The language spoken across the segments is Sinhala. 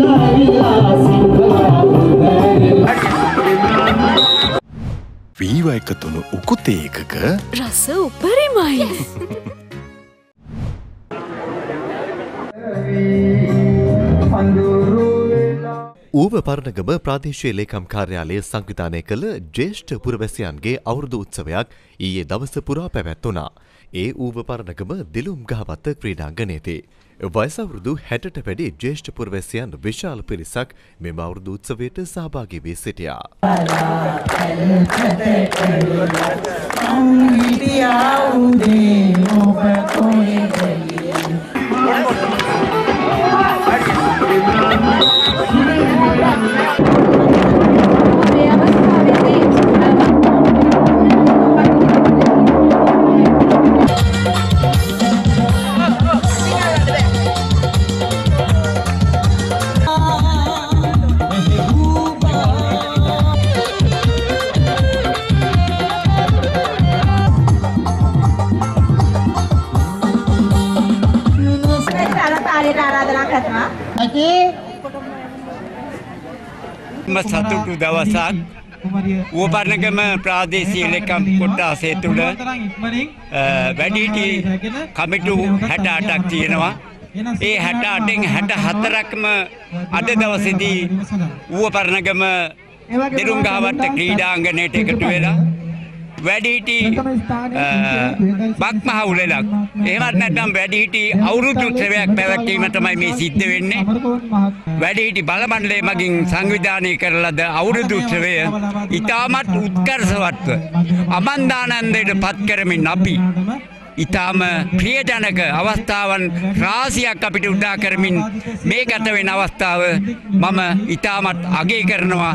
වීව එකතුණු උකුතේ එකක රස උපරිමයි. ඌව පරණගම ප්‍රාදේශීය ලේකම් කාර්යාලය සංවිධානය කළ ජ්‍යෙෂ්ඨ පුරවැසියන්ගේ අවුරුදු උත්සවයක් ඊයේ දවස පුරා පැවැත්වුණා. ඒ ඌව පරණගම දිලුම් ගහවත ක්‍රීඩාංගණයේදී වයස අවුරුදු 60ට වැඩි ජ්‍යෙෂ්ඨ පුරවැසියන් විශාල පිරිසක් මෙම අවුරුදු උත්සවයට සහභාගී වී සිටියා. සතුටු දවසක් ඌවපරණගම ප්‍රාදේශීය ලේකම් කොට්ටාසය තුළ වැඩිහිටි කමිටු 68ක් තියෙනවා. ඒ 68න් 64ක්ම අද දවසේදී ඌවපරණගම දිරුංගහවත්ත ක්‍රීඩාංගණයට එකතු වෙලා වැඩිහිටි බක්මහවුලලක් එහෙමත් නැත්නම් වැඩිහිටි අවුරුදු උත්සවයක් පැවැත්වීම තමයි මේ සිද්ධ වෙන්නේ. වැඩිහිටි බල මණ්ඩලය මගින් සංවිධානය කරලද අවුරුදු උත්සවය ඉතාමත් උත්කර්ෂවත්ව අමන්දානන්දයට පත් කරමින් අපි ඉතාම ප්‍රියජනක අවස්ථාවන් රාශියක් අපිට උදා කරමින් මේ ගත වෙන අවස්ථාව මම ඉතාමත් අගය කරනවා.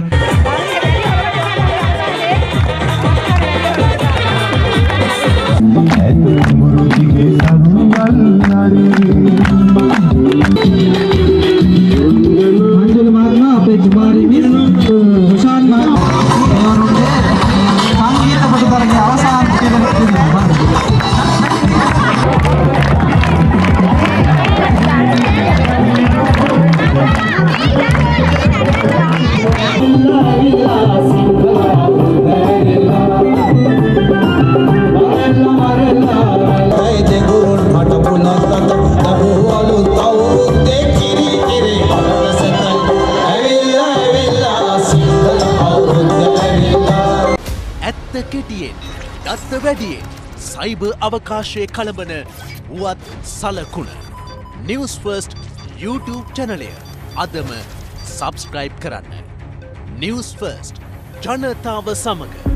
දත්ත වැඩියෙන් සයිබර් අවකාශයේ කළඹන වුවත් සලකුණ Newsfirst YouTube චැනලය අදම සබස්ක්‍රයිබ් කරන්න. Newsfirst ජනතාව සමග